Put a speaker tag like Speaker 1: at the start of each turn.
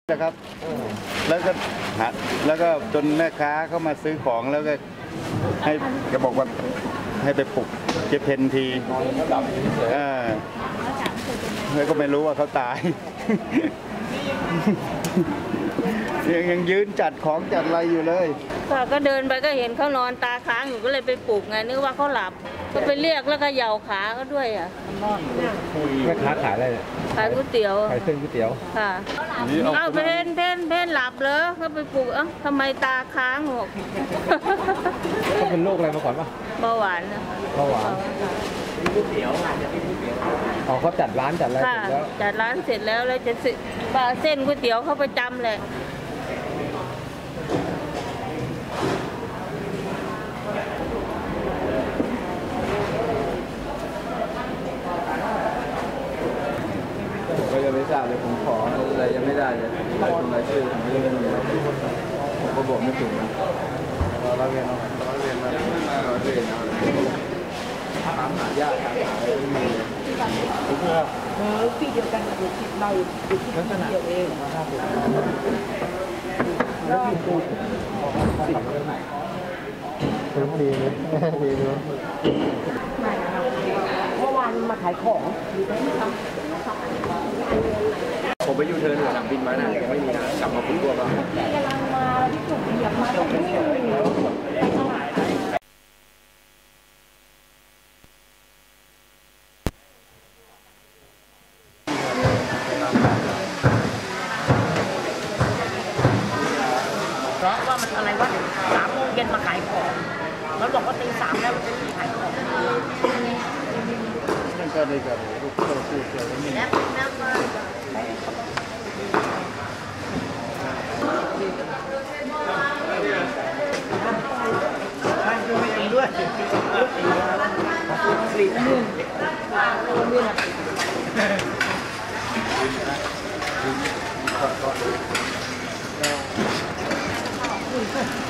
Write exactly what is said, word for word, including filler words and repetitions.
Speaker 1: นะครับแล้วก็หาแล้วก็จนแม่ค้าเข้ามาซื้อของแล้วก็ให้แกบอกว่าให้ไปปลุกเจเพนทีอ่าแล้วก็ไม่รู้ว่าเขาตายยังยังยืนจัดของจัดอะไรอยู่เลย
Speaker 2: ก็เดินไปก็เห็นเขานอนตาค้างอยู่ก็เลยไปปลุกไงนึกว่าเขาหลับก็ไปเรียกแล้วก็เหย่าขาเขาด้วยอ่ะ
Speaker 3: แม่ค้าขายอะไรเนี่ย
Speaker 2: ขายก๋วยเตี๋ยว
Speaker 3: ขายเส้นก๋วยเตี๋ยว
Speaker 2: ค่ะเอาเพนเพนเพนหลับเลยก็ไปปลุกเอ้าทำไมตาค้างหก
Speaker 3: เขาเป็นโรคอะไรมาก่อนปะ
Speaker 2: เบาหวานนะ
Speaker 3: เบาหวานก๋วยเตี๋ยวอ๋อเขาจัดร้านจัดอะไรเสร็จแล้ว
Speaker 2: จัดร้านเสร็จแล้วแล้วจะซื้อเส้นก๋วยเตี๋ยวเขาประจำแหละ
Speaker 4: ก็ยังไม่ทราบเลยผมขออะไรยังไม่ได้เลยรายคนรายชื่อผมไม่ได้เลยผมก็บอกไม่ถูกนะเราเรียนเราเรียนมาเราเรียนเอาถามหายากถามหาอะไรไม่มีเลยเออปีเดียวกันอยู่ที่เราอยู่ที่เดียวเองแล้วมีตูดสิบเลยไหนถึงดีเลยดีเลยเมื่อวานมาขายของผมไปยูเทิร์นสนามบินมานะยังไม่มีนะกลับมาพุ่งตัวมาที่กำลังมาที่จุดเหยียบมาตรงนี้
Speaker 5: เพราะว่ามันอะไรวะสามโมงเย็นมาขายของมันบอกว่าตีสามแล้วมันจะมีขายของ
Speaker 1: นั่นก็ได้กับลูกโซ่พูดเจอแล้วนี่ด้วยสี่หมื่นก็